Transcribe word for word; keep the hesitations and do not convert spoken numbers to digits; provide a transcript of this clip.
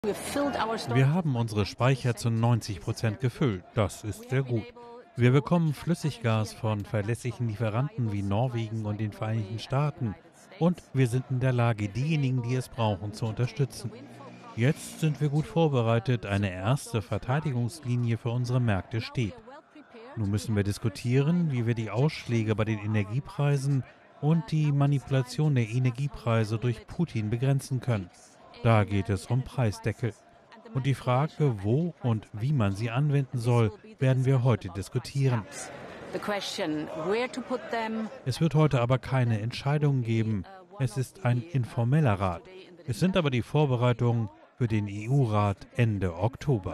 Wir haben unsere Speicher zu neunzig Prozent gefüllt. Das ist sehr gut. Wir bekommen Flüssiggas von verlässlichen Lieferanten wie Norwegen und den Vereinigten Staaten. Und wir sind in der Lage, diejenigen, die es brauchen, zu unterstützen. Jetzt sind wir gut vorbereitet. Eine erste Verteidigungslinie für unsere Märkte steht. Nun müssen wir diskutieren, wie wir die Ausschläge bei den Energiepreisen und die Manipulation der Energiepreise durch Putin begrenzen können. Da geht es um Preisdeckel. Und die Frage, wo und wie man sie anwenden soll, werden wir heute diskutieren. Es wird heute aber keine Entscheidungen geben. Es ist ein informeller Rat. Es sind aber die Vorbereitungen für den E U-Rat Ende Oktober.